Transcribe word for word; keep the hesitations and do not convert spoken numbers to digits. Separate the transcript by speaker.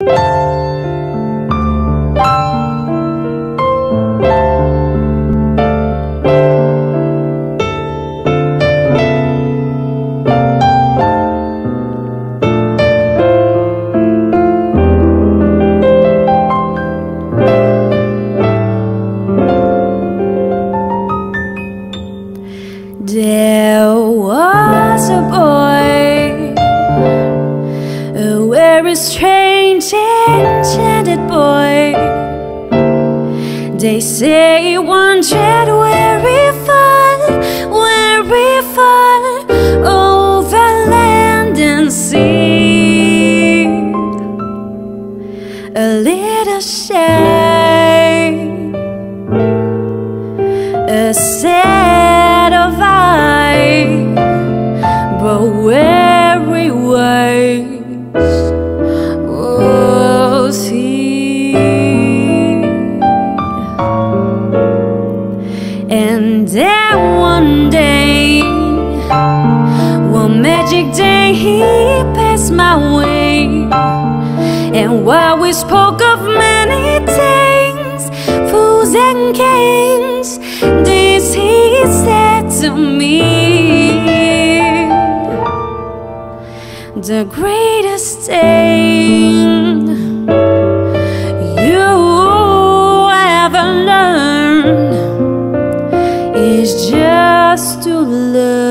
Speaker 1: There was a boy, a very strange, enchanted boy. They say he wandered very far, very far, over land and sea. A little shy, a sad of eye, but very wise was he. And then one day, one magic day, he passed my way. And while we spoke of many things, fools and kings, this he said to me: the greatest thing you ever learned is just to love.